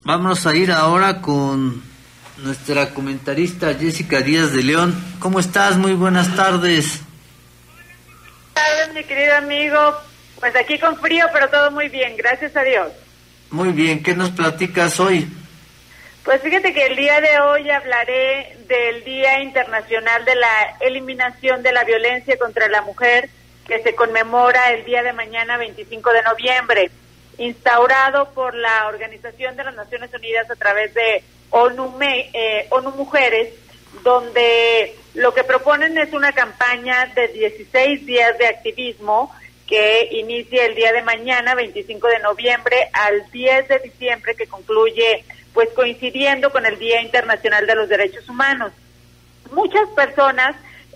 Vamos a ir ahora con nuestra comentarista Jessica Díaz de León. ¿Cómo estás? Muy buenas tardes. Buenas tardes, mi querido amigo. Pues aquí con frío, pero todo muy bien, gracias a Dios. Muy bien, ¿qué nos platicas hoy? Pues fíjate que el día de hoy hablaré del Día Internacional de la Eliminación de la Violencia contra la Mujer, que se conmemora el día de mañana, 25 de noviembre, instaurado por la Organización de las Naciones Unidas a través de ONU Mujeres, donde lo que proponen es una campaña de 16 días de activismo que inicia el día de mañana, 25 de noviembre, al 10 de diciembre, que concluye pues coincidiendo con el Día Internacional de los Derechos Humanos. Muchas personas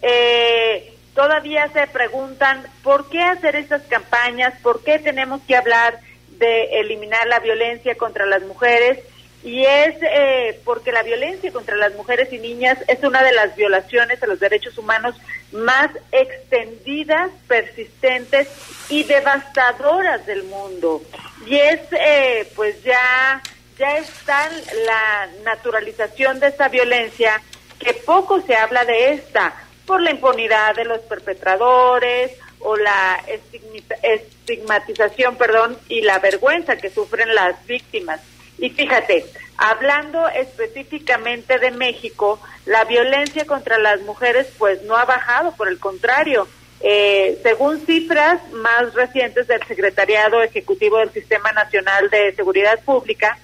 todavía se preguntan por qué hacer estas campañas, por qué tenemos que hablar de eliminar la violencia contra las mujeres, y es porque la violencia contra las mujeres y niñas es una de las violaciones a los derechos humanos más extendidas, persistentes y devastadoras del mundo. Y es pues ya está la naturalización de esta violencia, que poco se habla de esta, por la impunidad de los perpetradores o la estigmatización, y la vergüenza que sufren las víctimas. Y fíjate, hablando específicamente de México, la violencia contra las mujeres pues no ha bajado, por el contrario. Según cifras más recientes del Secretariado Ejecutivo del Sistema Nacional de Seguridad Pública,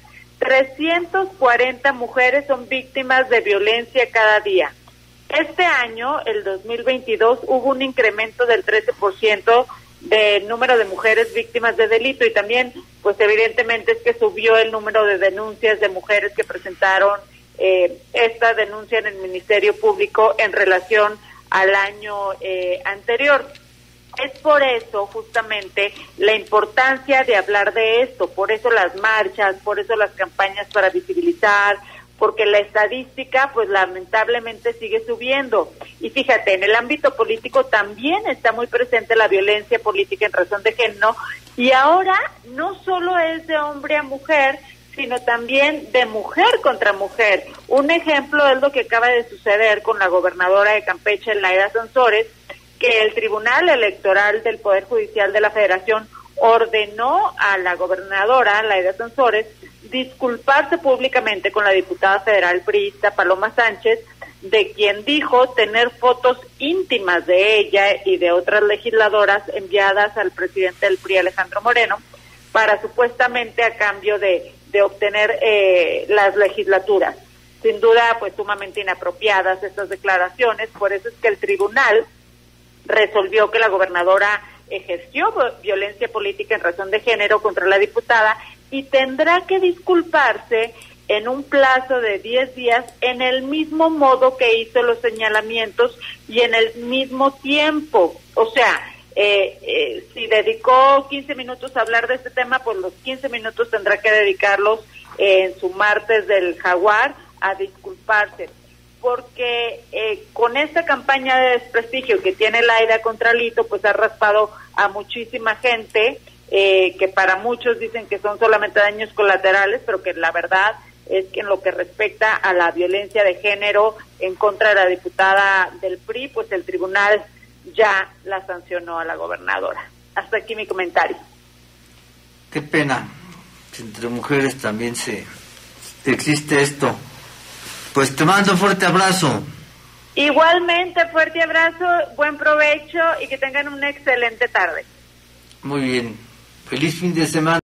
340 mujeres son víctimas de violencia cada día. Este año, el 2022, hubo un incremento del 13% del número de mujeres víctimas de delito, y también, pues evidentemente, es que subió el número de denuncias de mujeres que presentaron esta denuncia en el Ministerio Público en relación al año anterior. Es por eso justamente la importancia de hablar de esto, por eso las marchas, por eso las campañas para visibilizar, porque la estadística pues lamentablemente sigue subiendo. Y fíjate, en el ámbito político también está muy presente la violencia política en razón de género, y ahora no solo es de hombre a mujer, sino también de mujer contra mujer. Un ejemplo es lo que acaba de suceder con la gobernadora de Campeche, Laida Sansores, que el Tribunal Electoral del Poder Judicial de la Federación ordenó a la gobernadora, Laida Sansores, disculparse públicamente con la diputada federal priista Paloma Sánchez, de quien dijo tener fotos íntimas de ella y de otras legisladoras enviadas al presidente del PRI, Alejandro Moreno, para supuestamente a cambio de obtener las legislaturas. Sin duda, pues sumamente inapropiadas estas declaraciones. Por eso es que el tribunal resolvió que la gobernadora ejerció violencia política en razón de género contra la diputada y tendrá que disculparse en un plazo de 10 días en el mismo modo que hizo los señalamientos y en el mismo tiempo. O sea, si dedicó 15 minutos a hablar de este tema, pues los 15 minutos tendrá que dedicarlos en su martes del Jaguar a disculparse. Porque con esta campaña de desprestigio que tiene Laida contra Lito, pues ha raspado a muchísima gente, que para muchos dicen que son solamente daños colaterales, pero que la verdad es que en lo que respecta a la violencia de género en contra de la diputada del PRI, pues el tribunal ya la sancionó a la gobernadora. Hasta aquí mi comentario. Qué pena que entre mujeres también existe esto. Pues te mando un fuerte abrazo. Igualmente, fuerte abrazo, buen provecho y que tengan una excelente tarde. Muy bien. Feliz fin de semana.